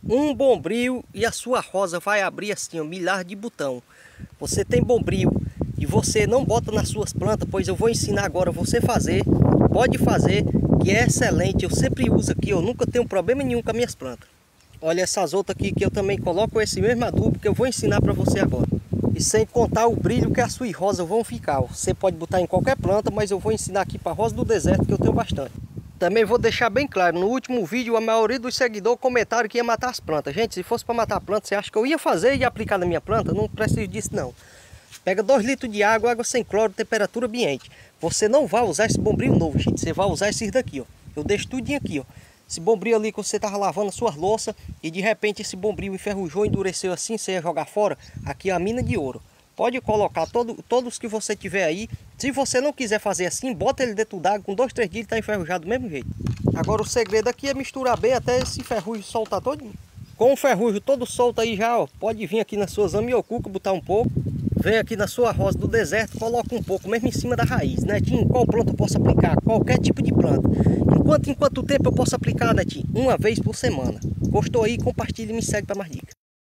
Um bombril e a sua rosa vai abrir assim, ó, milhares de botão. Você tem bombril e você não bota nas suas plantas, pois eu vou ensinar agora você fazer. Pode fazer, que é excelente. Eu sempre uso aqui, eu nunca tenho problema nenhum com as minhas plantas. Olha essas outras aqui que eu também coloco esse mesmo adubo que eu vou ensinar para você agora. E sem contar o brilho que a sua rosa vão ficar. Você pode botar em qualquer planta, mas eu vou ensinar aqui para a rosa do deserto que eu tenho bastante. Também vou deixar bem claro, no último vídeo a maioria dos seguidores comentaram que ia matar as plantas. Gente, se fosse para matar a planta, você acha que eu ia fazer e ia aplicar na minha planta? Não preciso disso não. Pega 2 litros de água, água sem cloro, temperatura ambiente. Você não vai usar esse bombril novo, gente. Você vai usar esses daqui, ó. Eu deixo tudinho aqui, ó. Esse bombril ali que você tava lavando a sua louça e de repente esse bombril enferrujou, endureceu assim, você ia jogar fora. Aqui é a mina de ouro. Pode colocar todos que você tiver aí. Se você não quiser fazer assim, bota ele dentro d'água, com 2, 3 dias ele tá enferrujado do mesmo jeito. Agora o segredo aqui é misturar bem até esse ferrugem soltar todo. Com o ferrugem todo solto aí já, ó, pode vir aqui nas suas amiocuca, botar um pouco. Vem aqui na sua rosa do deserto, coloca um pouco, mesmo em cima da raiz. Netinho, qual planta eu posso aplicar? Qualquer tipo de planta. Em quanto tempo eu posso aplicar, Netinho? Uma vez por semana. Gostou aí? Compartilha e me segue para mais dicas.